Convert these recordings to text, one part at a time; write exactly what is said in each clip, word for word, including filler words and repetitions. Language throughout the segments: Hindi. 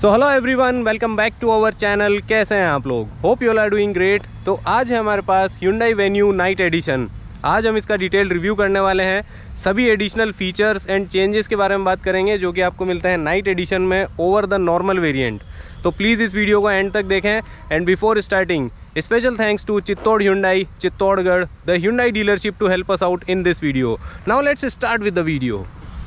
So hello everyone, welcome back to our channel. कैसे हैं आप लोग? Hope you are doing great. तो आज है हमारे पास Hyundai Venue नाइट एडिशन। आज हम इसका डिटेल रिव्यू करने वाले हैं। सभी एडिशनल फीचर्स एंड चेंजेस के बारे में बात करेंगे जो कि आपको मिलता है नाइट एडिशन में ओवर द नॉर्मल वेरिएंट। तो प्लीज़ इस वीडियो को एंड तक देखें। And before starting, special thanks to Chittor Hyundai, Chittorgarh, the Hyundai dealership to help us out in this video. Now let's start with the video.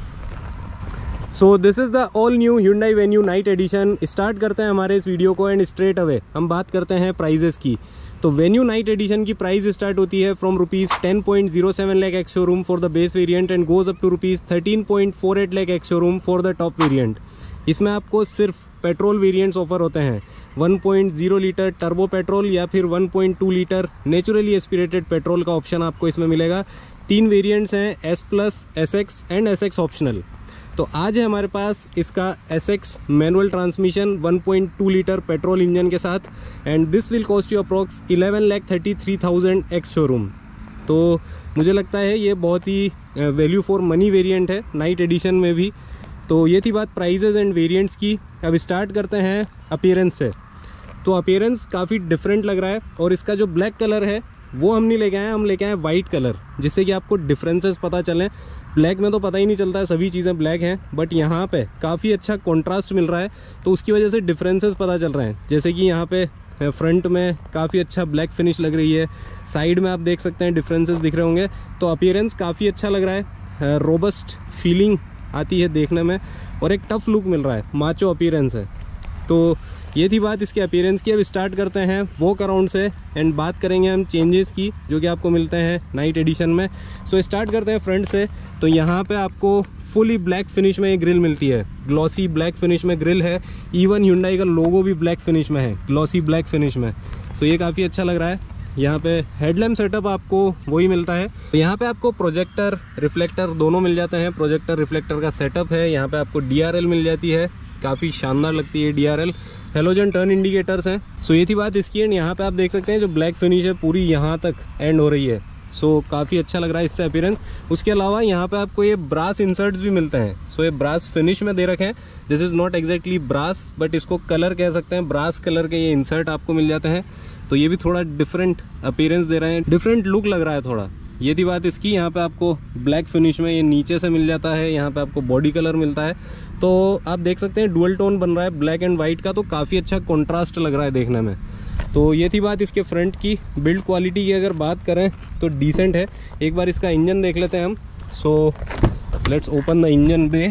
So this is the all new Hyundai Venue night edition. Start करते हैं हमारे इस वीडियो को एंड स्ट्रेट अवे हम बात करते हैं प्राइजेस की। तो वेन्यू नाइट एडिशन की प्राइस स्टार्ट होती है from rupees ten point zero seven lakh ex showroom for the base variant and goes up to rupees thirteen point four eight lakh ex showroom for the top variant. इसमें आपको सिर्फ पेट्रोल वेरिएंट्स ऑफर होते हैं। One point zero litre turbo petrol या फिर one point two litre naturally aspirated petrol का ऑप्शन आपको इसमें मिलेगा। तीन वेरिएंट्स हैं, S plus, S X and S X optional. तो आज है हमारे पास इसका S X manual transmission one point two litre petrol engine के साथ and this will cost you approx eleven lakh thirty three thousand ex showroom. तो मुझे लगता है ये बहुत ही वैल्यू फॉर मनी वेरिएंट है नाइट एडिशन में भी। तो ये थी बात प्राइजेज एंड वेरिएंट्स की। अब स्टार्ट करते हैं अपीयरेंस से। तो अपीयरेंस काफ़ी डिफरेंट लग रहा है और इसका जो ब्लैक कलर है वो हम नहीं लेके आए, हम लेके आए वाइट कलर, जिससे कि आपको डिफरेंसेस पता चलें। ब्लैक में तो पता ही नहीं चलता है, सभी चीज़ें ब्लैक हैं, बट यहाँ पे काफ़ी अच्छा कंट्रास्ट मिल रहा है तो उसकी वजह से डिफरेंसेस पता चल रहे हैं। जैसे कि यहाँ पे फ्रंट में काफ़ी अच्छा ब्लैक फिनिश लग रही है, साइड में आप देख सकते हैं डिफरेंसेस दिख रहे होंगे। तो अपीयरेंस काफ़ी अच्छा लग रहा है, रोबस्ट फीलिंग आती है देखने में और एक टफ लुक मिल रहा है, माचो अपीयरेंस है। तो ये थी बात इसके अपीयरेंस की। अब स्टार्ट करते हैं वॉक अराउंड से एंड बात करेंगे हम चेंजेस की जो कि आपको मिलते हैं नाइट एडिशन में। सो so, स्टार्ट करते हैं फ्रंट से। तो यहाँ पे आपको फुली ब्लैक फिनिश में ये ग्रिल मिलती है, ग्लॉसी ब्लैक फिनिश में ग्रिल है। इवन Hyundai का लोगो भी ब्लैक फिनिश में है, ग्लॉसी ब्लैक फिनिश में। सो so, ये काफ़ी अच्छा लग रहा है। यहाँ पे हेडलैम्प सेटअप आपको वही मिलता है। तो यहाँ पे आपको प्रोजेक्टर रिफ्लेक्टर दोनों मिल जाते हैं। प्रोजेक्टर रिफ्लेक्टर का सेटअप है। यहाँ पे आपको डी आर एल मिल जाती है, काफ़ी शानदार लगती है D R L. Halogen turn indicators हैं। सो ये थी बात इसकी। एंड यहाँ पे आप देख सकते हैं जो ब्लैक फिनिश है पूरी यहाँ तक एंड हो रही है। सो so, काफ़ी अच्छा लग रहा है इससे अपीयरेंस। उसके अलावा यहाँ पे आपको ये ब्रास इंसर्ट्स भी मिलते हैं। सो so, ये ब्रास फिनिश में दे रखे हैं। This is not exactly brass but इसको कलर कह सकते हैं, ब्रास कलर के ये इंसर्ट आपको मिल जाते हैं। तो ये भी थोड़ा डिफरेंट अपीयरेंस दे रहे हैं, डिफरेंट लुक लग रहा है थोड़ा। ये थी बात इसकी। यहाँ पे आपको ब्लैक फिनिश में ये नीचे से मिल जाता है, यहाँ पे आपको बॉडी कलर मिलता है। तो आप देख सकते हैं डुअल टोन बन रहा है ब्लैक एंड वाइट का, तो काफ़ी अच्छा कंट्रास्ट लग रहा है देखने में। तो ये थी बात इसके फ्रंट की। बिल्ड क्वालिटी की अगर बात करें तो डिसेंट है। एक बार इसका इंजन देख लेते हैं हम। So let's open the engine bay.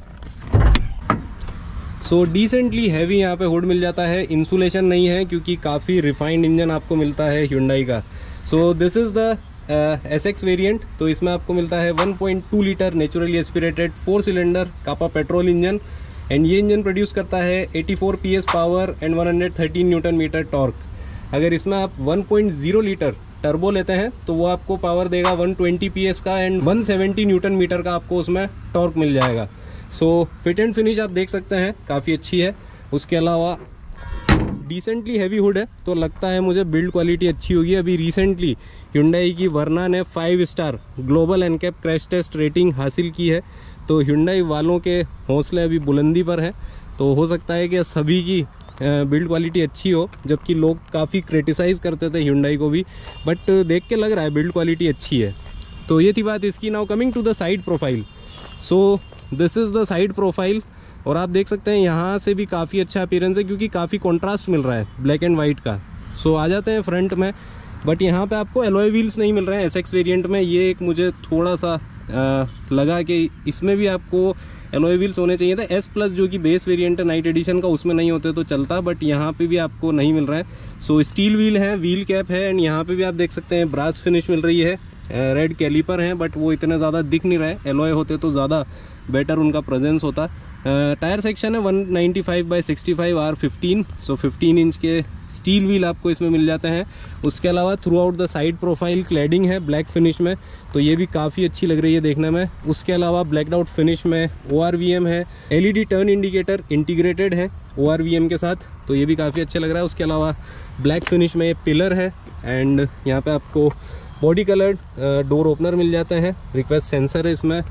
So decently heavy यहाँ पे हुड मिल जाता है। इंसुलेशन नहीं है क्योंकि काफ़ी रिफाइंड इंजन आपको मिलता है Hyundai का। So this is the S X variant. तो इसमें आपको मिलता है one point two litre naturally aspirated four cylinder Kappa petrol engine and ये इंजन प्रोड्यूस करता है eighty four P S power and one hundred thirteen Newton metre torque. अगर इसमें आप one point zero litre turbo लेते हैं तो वो आपको पावर देगा वन ट्वेंटी पी एस का and one seventy Newton metre का आपको उसमें टॉर्क मिल जाएगा। सो फिट एंड फिनिश आप देख सकते हैं काफ़ी अच्छी है। उसके अलावा डिसेंटली हैवी हुड है तो लगता है मुझे बिल्ड क्वालिटी अच्छी होगी। अभी रिसेंटली Hyundai की वर्ना ने five star global NCAP crash test rating हासिल की है। तो Hyundai वालों के हौसले अभी बुलंदी पर हैं। तो हो सकता है कि सभी की बिल्ड क्वालिटी अच्छी हो, जबकि लोग काफ़ी क्रिटिसाइज़ करते थे Hyundai को भी, बट देख के लग रहा है बिल्ड क्वालिटी अच्छी है। तो ये थी बात इसकी। Now coming to the side profile. So this is the side profile और आप देख सकते हैं यहाँ से भी काफ़ी अच्छा अपीयरेंस है क्योंकि काफ़ी कंट्रास्ट मिल रहा है ब्लैक एंड वाइट का। सो आ जाते हैं फ्रंट में। बट यहाँ पे आपको एलॉय व्हील्स नहीं मिल रहे हैं एस एक्स वेरिएंट में। ये एक मुझे थोड़ा सा आ, लगा कि इसमें भी आपको एलॉय व्हील्स होने चाहिए थे। एस प्लस जो कि बेस वेरिएंट है नाइट एडिशन का उसमें नहीं होते तो चलता, बट यहाँ पे भी आपको नहीं मिल रहा है। सो स्टील व्हील है, व्हील कैप है एंड यहाँ पे भी आप देख सकते हैं ब्रास फिनिश मिल रही है। रेड कैलिपर हैं बट वो इतने ज़्यादा दिख नहीं रहे, एलॉय होते तो ज़्यादा बेटर उनका प्रेजेंस होता। टायर सेक्शन है one ninety five by sixty five R fifteen. So fifteen inch के स्टील व्हील आपको इसमें मिल जाते हैं। उसके अलावा throughout the side profile cladding है ब्लैक फिनिश में, तो ये भी काफ़ी अच्छी लग रही है देखने में। उसके अलावा ब्लैकड आउट फिनिश में ओ आर वी एम है, L E D turn indicator integrated है ओ आर वी एम के साथ, तो ये भी काफ़ी अच्छा लग रहा है। उसके अलावा ब्लैक फिनिश में ये पिलर है एंड यहाँ पे आपको बॉडी कलर्ड डोर ओपनर मिल जाते हैं। रिक्वेस्ट सेंसर है इसमें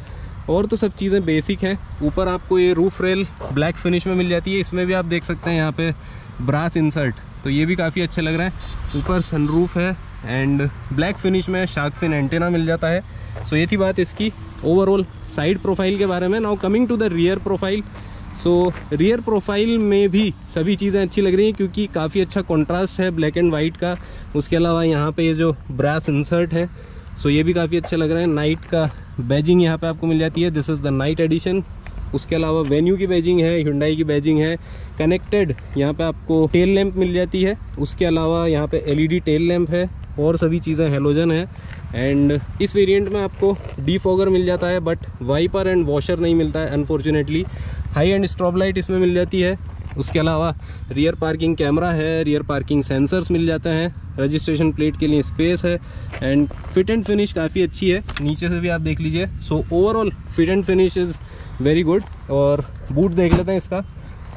और तो सब चीज़ें बेसिक हैं। ऊपर आपको ये रूफ रेल ब्लैक फिनिश में मिल जाती है। इसमें भी आप देख सकते हैं यहाँ पे ब्रास इंसर्ट, तो ये भी काफ़ी अच्छे लग रहा है। ऊपर सनरूफ है एंड ब्लैक फिनिश में शार्क फिन एंटेना मिल जाता है। सो ये थी बात इसकी ओवरऑल साइड प्रोफाइल के बारे में। Now coming to the rear profile. So rear profile में भी सभी चीज़ें अच्छी लग रही हैं क्योंकि काफ़ी अच्छा कॉन्ट्रास्ट है ब्लैक एंड वाइट का। उसके अलावा यहाँ पे ये जो ब्रास इंसर्ट है सो ये भी काफ़ी अच्छा लग रहा है। नाइट का बैजिंग यहाँ पे आपको मिल जाती है, this is the night edition. उसके अलावा वेन्यू की बैजिंग है, Hyundai की बैजिंग है। कनेक्टेड यहाँ पे आपको टेल लैंप मिल जाती है। उसके अलावा यहाँ पे एलईडी टेल लैंप है और सभी चीज़ें हेलोजन है। एंड इस वेरिएंट में आपको डीफॉगर मिल जाता है बट वाइपर एंड वॉशर नहीं मिलता है unfortunately. High end strobe light इसमें मिल जाती है। उसके अलावा रियर पार्किंग कैमरा है, रियर पार्किंग सेंसर्स मिल जाते हैं, रजिस्ट्रेशन प्लेट के लिए स्पेस है एंड फिट एंड फिनिश काफ़ी अच्छी है। नीचे से भी आप देख लीजिए। सो overall fit and finish is very good. और बूट देख लेते हैं इसका।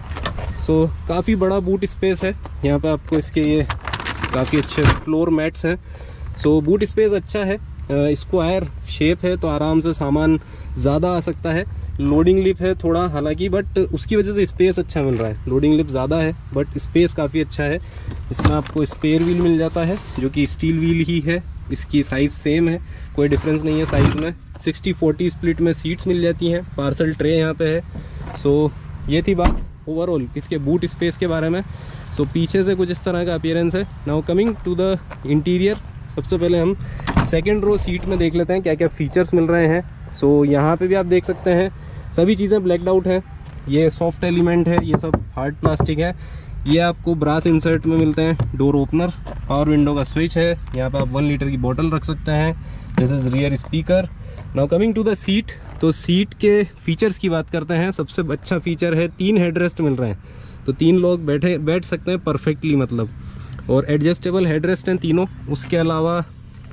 सो so, काफ़ी बड़ा बूट स्पेस है। यहाँ पे आपको इसके ये काफ़ी अच्छे फ्लोर मैट्स हैं। सो so, बूट स्पेस अच्छा है, स्क्वायर शेप है तो आराम से सामान ज़्यादा आ सकता है। लोडिंग लिप है थोड़ा हालांकि बट उसकी वजह से स्पेस अच्छा मिल रहा है। लोडिंग लिप ज़्यादा है बट स्पेस काफ़ी अच्छा है। इसमें आपको स्पेयर व्हील मिल जाता है जो कि स्टील व्हील ही है। इसकी साइज़ सेम है, कोई डिफरेंस नहीं है साइज़ में। सिक्सटी फोर्टी स्प्लिट में सीट्स मिल जाती हैं। पार्सल ट्रे यहाँ पे है। सो so, ये थी बात ओवरऑल इसके बूट स्पेस के बारे में। सो so, पीछे से कुछ इस तरह का अपीयरेंस है। Now coming to the interior. सबसे पहले हम सेकेंड रो सीट में देख लेते हैं क्या क्या फीचर्स मिल रहे हैं। सो so, यहाँ पे भी आप देख सकते हैं सभी चीज़ें ब्लैकड आउट है। ये सॉफ्ट एलिमेंट है, ये सब हार्ड प्लास्टिक है। ये आपको ब्रास इंसर्ट में मिलते हैं। डोर ओपनर, पावर विंडो का स्विच है। यहाँ पे आप वन लीटर की बोतल रख सकते हैं। This is rear speaker. Now coming to the seat. तो सीट के फीचर्स की बात करते हैं। सबसे अच्छा फीचर है तीन हेडरेस्ट मिल रहे हैं, तो तीन लोग बैठे बैठ सकते हैं परफेक्टली मतलब। और एडजस्टेबल हेडरेस्ट हैं तीनों। उसके अलावा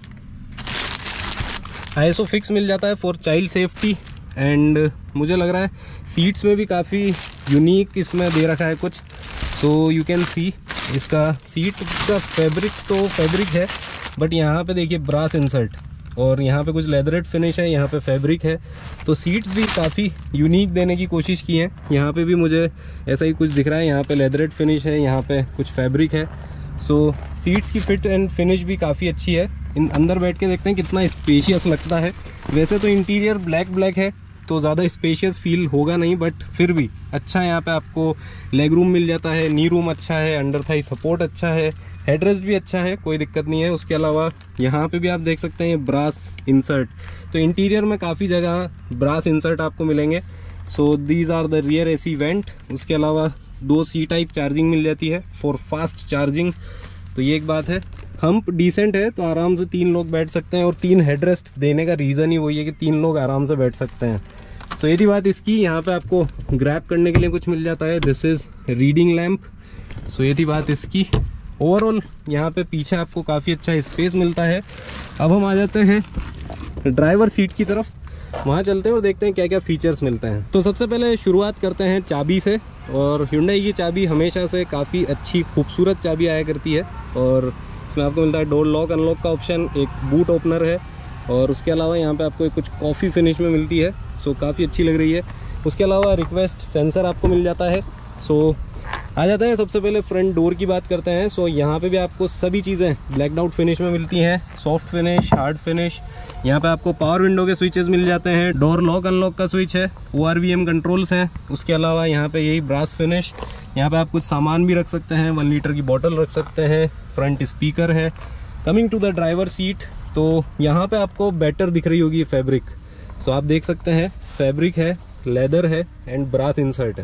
आईएसओ फिक्स मिल जाता है फॉर चाइल्ड सेफ्टी। एंड मुझे लग रहा है सीट्स में भी काफ़ी यूनिक इसमें दे रखा है कुछ। सो यू कैन सी इसका सीट का फैब्रिक तो फैब्रिक है बट यहाँ पे देखिए ब्रास इंसर्ट और यहाँ पे कुछ लेदरेट फिनिश है, यहाँ पे फैब्रिक है। तो सीट्स भी काफ़ी यूनिक देने की कोशिश की है। यहाँ पे भी मुझे ऐसा ही कुछ दिख रहा है। यहाँ पे लेदरेट फिनिश है, यहाँ पे कुछ फैब्रिक है। सो सीट्स की फिट एंड फिनिश भी काफ़ी अच्छी है। इन अंदर बैठ के देखते हैं कितना स्पेशियस लगता है। वैसे तो इंटीरियर ब्लैक ब्लैक है तो ज़्यादा स्पेशियस फील होगा नहीं बट फिर भी अच्छा है। यहाँ पे आपको लेग रूम मिल जाता है, नी रूम अच्छा है, अंडर थाई सपोर्ट अच्छा है, हेडरेस्ट भी अच्छा है, कोई दिक्कत नहीं है। उसके अलावा यहाँ पे भी आप देख सकते हैं ब्रास इंसर्ट। तो इंटीरियर में काफ़ी जगह ब्रास इंसर्ट आपको मिलेंगे। So these are the rear AC vent. उसके अलावा दो सी टाइप चार्जिंग मिल जाती है फॉर फास्ट चार्जिंग, तो ये एक बात है। हम्प डिसेंट है तो आराम से तीन लोग बैठ सकते हैं और तीन हेडरेस्ट देने का रीज़न ही वही है कि तीन लोग आराम से बैठ सकते हैं। सो यही बात इसकी। यहाँ पे आपको ग्रैब करने के लिए कुछ मिल जाता है, this is reading lamp. So ये थी बात इसकी। ओवरऑल यहाँ पे पीछे आपको काफ़ी अच्छा स्पेस मिलता है। अब हम आ जाते हैं ड्राइवर सीट की तरफ, वहाँ चलते हैं और देखते हैं क्या क्या फीचर्स मिलते हैं। तो सबसे पहले शुरुआत करते हैं चाबी से। और Hyundai की चाबी हमेशा से काफ़ी अच्छी खूबसूरत चाबी आया करती है और इसमें आपको मिलता है डोर लॉक अनलॉक का ऑप्शन, एक बूट ओपनर है और उसके अलावा यहाँ पे आपको कुछ कॉफ़ी फिनिश में मिलती है। सो काफ़ी अच्छी लग रही है। उसके अलावा रिक्वेस्ट सेंसर आपको मिल जाता है। सो आ जाते हैं सबसे पहले फ्रंट डोर की बात करते हैं। सो यहाँ पे भी आपको सभी चीज़ें ब्लैकड आउट फिनिश में मिलती हैं, सॉफ्ट फिनिश, हार्ड फिनिश। यहाँ पे आपको पावर विंडो के स्विचेस मिल जाते हैं, डोर लॉक अनलॉक का स्विच है, O R V M controls हैं। उसके अलावा यहाँ पे यही ब्रास फिनिश। यहाँ पे आप कुछ सामान भी रख सकते हैं, वन लीटर की बोतल रख सकते हैं, फ्रंट स्पीकर है। Coming to the driver seat, तो यहाँ पे आपको बेटर दिख रही होगी फैब्रिक। सो आप देख सकते हैं फैब्रिक है, लेदर है एंड ब्रास इंसर्ट है।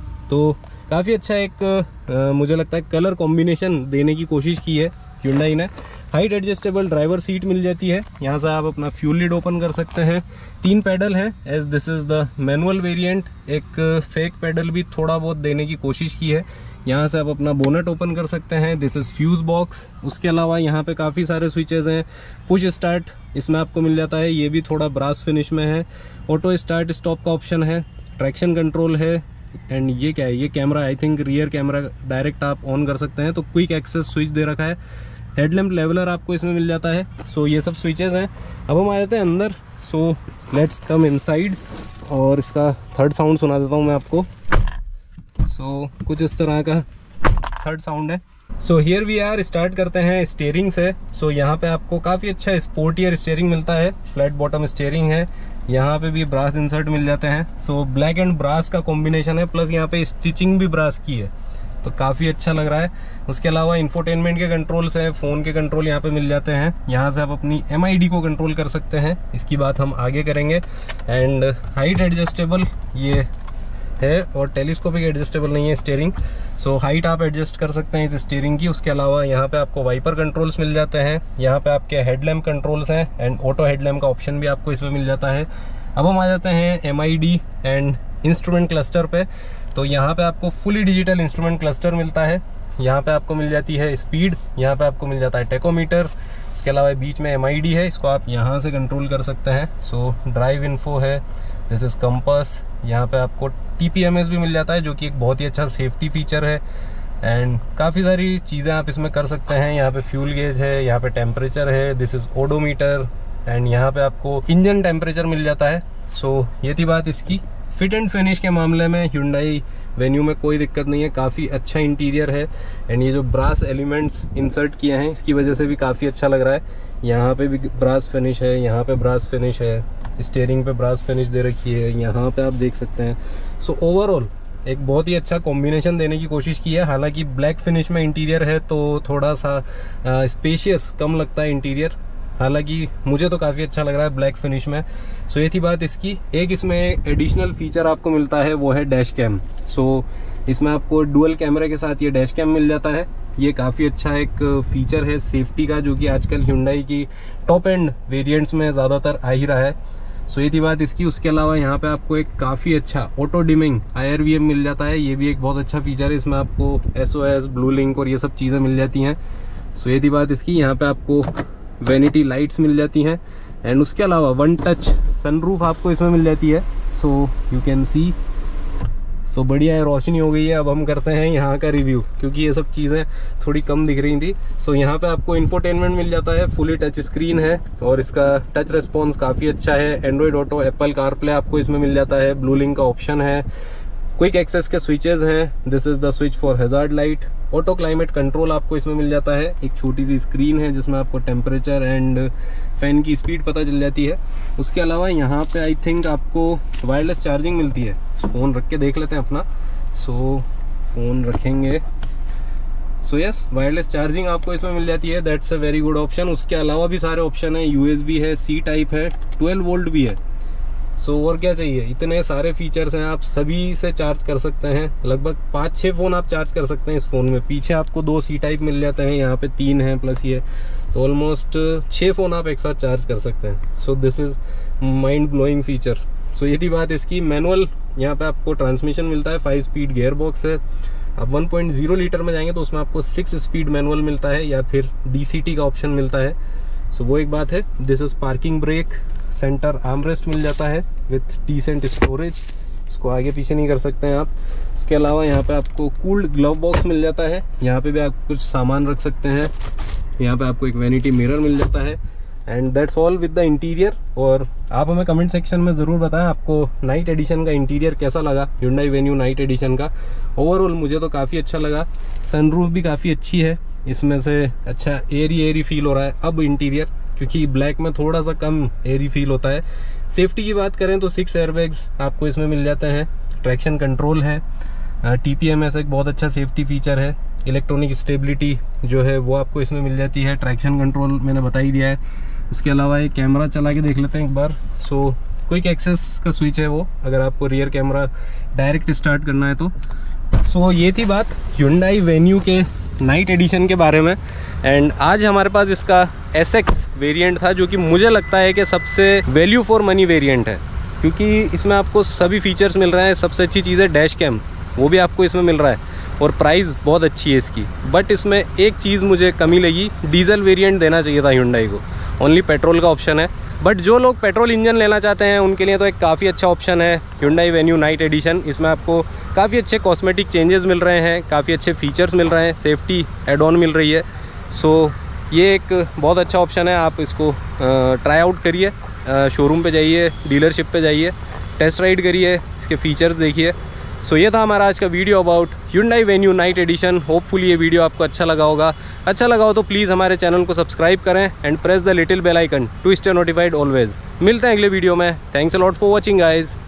तो काफ़ी अच्छा एक आ, मुझे लगता है कलर कॉम्बिनेशन देने की कोशिश की है Hyundai ने। हाइट एडजस्टेबल ड्राइवर सीट मिल जाती है। यहाँ से आप अपना फ्यूल लिड ओपन कर सकते हैं। तीन पैडल है as this is the manual variant. एक फेक पैडल भी थोड़ा बहुत देने की कोशिश की है। यहाँ से आप अपना बोनट ओपन कर सकते हैं, दिस इज़ फ्यूज़ बॉक्स। उसके अलावा यहाँ पे काफ़ी सारे स्विचेस हैं। पुश स्टार्ट इसमें आपको मिल जाता है, ये भी थोड़ा ब्रास फिनिश में है। ऑटो स्टार्ट स्टॉप का ऑप्शन है, ट्रैक्शन कंट्रोल है एंड ये क्या है, ये camera I think rear camera direct आप ऑन कर सकते हैं। तो क्विक एक्सेस स्विच दे रखा है। हेडलैम्प लेवलर आपको इसमें मिल जाता है। सो ये सब स्विचेस हैं। अब हम आ जाते हैं अंदर। सो लेट्स कम इनसाइड और इसका थर्ड साउंड सुना देता हूँ मैं आपको। सो so, कुछ इस तरह का थर्ड साउंड है। So here we are, start करते हैं स्टीयरिंग से। सो so, यहाँ पे आपको काफ़ी अच्छा स्पोर्टियर स्टीयरिंग मिलता है, फ्लैट बॉटम स्टीयरिंग है। यहाँ पे भी ब्रास इंसर्ट मिल जाते हैं। सो ब्लैक एंड ब्रास का कॉम्बिनेशन है, प्लस यहाँ पे स्टिचिंग भी ब्रास की है, तो काफ़ी अच्छा लग रहा है। उसके अलावा इंफोटेनमेंट के कंट्रोल्स हैं, फ़ोन के कंट्रोल यहाँ पे मिल जाते हैं। यहाँ से आप अपनी एम आई डी को कंट्रोल कर सकते हैं, इसकी बात हम आगे करेंगे। एंड हाइट एडजस्टेबल ये है और टेलीस्कोपिक एडजस्टेबल नहीं है स्टीयरिंग। सो हाइट आप एडजस्ट कर सकते हैं इस स्टीयरिंग की। उसके अलावा यहाँ पे आपको वाइपर कंट्रोल्स मिल जाते हैं, यहाँ पे आपके हेडलैम्प कंट्रोल्स हैं एंड ऑटो हेडलैम्प का ऑप्शन भी आपको इसमें मिल जाता है। अब हम आ जाते हैं M I D and instrument cluster पे। तो यहाँ पे आपको फुली डिजिटल इंस्ट्रूमेंट क्लस्टर मिलता है। यहाँ पे आपको मिल जाती है स्पीड, यहाँ पे आपको मिल जाता है टेकोमीटर। उसके अलावा बीच में एम आई डी है, इसको आप यहाँ से कंट्रोल कर सकते हैं। सो ड्राइव इन्फो है, दिस इज कंपास। यहाँ पे आपको टी पी एम एस भी मिल जाता है, जो कि एक बहुत ही अच्छा सेफ्टी फीचर है। एंड काफ़ी सारी चीज़ें आप इसमें कर सकते हैं। यहाँ पे फ्यूल गेज है, यहाँ पे टेम्परेचर है, दिस इज ओडोमीटर। एंड यहाँ पे आपको इंजन टेम्परेचर मिल जाता है। सो so, ये थी बात इसकी। फिट एंड फिनिश के मामले में Hyundai वेन्यू में कोई दिक्कत नहीं है, काफ़ी अच्छा इंटीरियर है। एंड ये जो ब्रास एलिमेंट्स इंसर्ट किए हैं, इसकी वजह से भी काफ़ी अच्छा लग रहा है। यहाँ पे भी ब्रास फिनिश है, यहाँ पे ब्रास फिनिश है, स्टीयरिंग पे ब्रास फिनिश दे रखी है, यहाँ पे आप देख सकते हैं। सो so, ओवरऑल एक बहुत ही अच्छा कॉम्बिनेशन देने की कोशिश की है। हालांकि ब्लैक फिनिश में इंटीरियर है तो थोड़ा सा स्पेशियस कम लगता है इंटीरियर, हालांकि मुझे तो काफ़ी अच्छा लग रहा है ब्लैक फिनिश में। सो so, ये थी बात इसकी। एक इसमें एडिशनल फीचर आपको मिलता है, वो है डैश कैम। सो so, इसमें आपको डुअल कैमरे के साथ ये डैश कैम मिल जाता है। ये काफ़ी अच्छा एक फीचर है सेफ्टी का, जो कि आजकल Hyundai की टॉप एंड वेरिएंट्स में ज़्यादातर आ ही रहा है। सो so, ये थी बात इसकी। उसके अलावा यहाँ पे आपको एक काफ़ी अच्छा auto dimming I R V M मिल जाता है, ये भी एक बहुत अच्छा फीचर है। इसमें आपको S O S, blue link और ये सब चीज़ें मिल जाती हैं। सो so, ये थी बात इसकी। यहाँ पे आपको वैनिटी लाइट्स मिल जाती हैं एंड उसके अलावा वन टच सनरूफ आपको इसमें मिल जाती है। So you can see. सो बढ़िया है, रोशनी हो गई है। अब हम करते हैं यहाँ का रिव्यू, क्योंकि ये सब चीज़ें थोड़ी कम दिख रही थी। सो यहाँ पे आपको इंफोटेनमेंट मिल जाता है, फुली टच स्क्रीन है और इसका टच रिस्पॉन्स काफ़ी अच्छा है। एंड्रॉयड ऑटो, एप्पल कारप्ले आपको इसमें मिल जाता है, ब्लू लिंक का ऑप्शन है, क्विक एक्सेस के स्विचेस हैं, this is the switch for hazard light, auto climate control आपको इसमें मिल जाता है। एक छोटी सी स्क्रीन है जिसमें आपको टेम्परेचर एंड फैन की स्पीड पता चल जाती है। उसके अलावा यहाँ पे आई थिंक आपको वायरलेस चार्जिंग मिलती है। फ़ोन रख के देख लेते हैं अपना। सो so, फ़ोन रखेंगे। सो यस, वायरलेस चार्जिंग आपको इसमें मिल जाती है, that's a very good option. उसके अलावा भी सारे ऑप्शन है, यू एस बी है, सी टाइप है, ट्वेल्व वोल्ट भी है। सो so, और क्या चाहिए, इतने सारे फीचर्स हैं, आप सभी से चार्ज कर सकते हैं। लगभग पाँच छः फ़ोन आप चार्ज कर सकते हैं इस फ़ोन में। पीछे आपको दो सी टाइप मिल जाते हैं, यहाँ पे तीन हैं प्लस ये, तो ऑलमोस्ट छः फ़ोन आप एक साथ चार्ज कर सकते हैं। So this is mind blowing feature. So ये थी बात इसकी। मैनुअल यहाँ पे आपको ट्रांसमिशन मिलता है, फाइव स्पीड गियर बॉक्स है। आप वन पॉइंट ज़ीरो लीटर में जाएंगे तो उसमें आपको सिक्स स्पीड मैनुअल मिलता है या फिर डी सी टी का ऑप्शन मिलता है। सो वो एक बात है। This is parking brake, centre armrest मिल जाता है विथ डिसेंट स्टोरेज, इसको आगे पीछे नहीं कर सकते हैं आप। उसके अलावा यहाँ पे आपको कूल्ड ग्लव बॉक्स मिल जाता है, यहाँ पे भी आप कुछ सामान रख सकते हैं। यहाँ पे आपको एक वैनिटी मिरर मिल जाता है and that's all with the interior. और आप हमें कमेंट सेक्शन में ज़रूर बताएं आपको नाइट एडिशन का इंटीरियर कैसा लगा, Hyundai वेन्यू नाइट एडिशन का। ओवरऑल मुझे तो काफ़ी अच्छा लगा, सनरूफ भी काफ़ी अच्छी है, इसमें से अच्छा एरी एरी फील हो रहा है अब इंटीरियर, क्योंकि ब्लैक में थोड़ा सा कम एरी फील होता है। सेफ्टी की बात करें तो सिक्स एयरबैग्स आपको इसमें मिल जाते हैं, ट्रैक्शन कंट्रोल है, टी पी एम एस एक बहुत अच्छा सेफ्टी फीचर है, इलेक्ट्रॉनिक स्टेबिलिटी जो है वो आपको इसमें मिल जाती है, ट्रैक्शन कंट्रोल मैंने बता ही दिया है। उसके अलावा एक कैमरा चला के देख लेते हैं एक बार। सो क्विक एक्सेस का स्विच है वो, अगर आपको रियर कैमरा डायरेक्ट स्टार्ट करना है तो। सो so, ये थी बात Hyundai वेन्यू के नाइट एडिशन के बारे में। एंड आज हमारे पास इसका एस एक्स वेरिएंट था, जो कि मुझे लगता है कि सबसे वैल्यू फॉर मनी वेरिएंट है, क्योंकि इसमें आपको सभी फीचर्स मिल रहे हैं। सबसे अच्छी चीज़ है डैश कैम, वो भी आपको इसमें मिल रहा है और प्राइस बहुत अच्छी है इसकी। बट इसमें एक चीज़ मुझे कमी लगी, डीजल वेरिएंट देना चाहिए था Hyundai को, ओनली पेट्रोल का ऑप्शन है। बट जो लोग पेट्रोल इंजन लेना चाहते हैं उनके लिए तो एक काफ़ी अच्छा ऑप्शन है Hyundai वेन्यू नाइट एडिशन। इसमें आपको काफ़ी अच्छे कॉस्मेटिक चेंजेस मिल रहे हैं, काफ़ी अच्छे फीचर्स मिल रहे हैं, सेफ्टी एड ऑन मिल रही है। सो ये एक बहुत अच्छा ऑप्शन है, आप इसको ट्राई आउट करिए, शोरूम पे जाइए, डीलरशिप पे जाइए, टेस्ट राइड करिए, इसके फीचर्स देखिए। सो ये था हमारा आज का video about Hyundai Venue night edition. Hopefully ये वीडियो आपको अच्छा लगा होगा। अच्छा लगा हो तो प्लीज़ हमारे चैनल को सब्सक्राइब करें and press the little bell icon to stay notified always. मिलते हैं अगले वीडियो में। Thanks a lot for watching guys.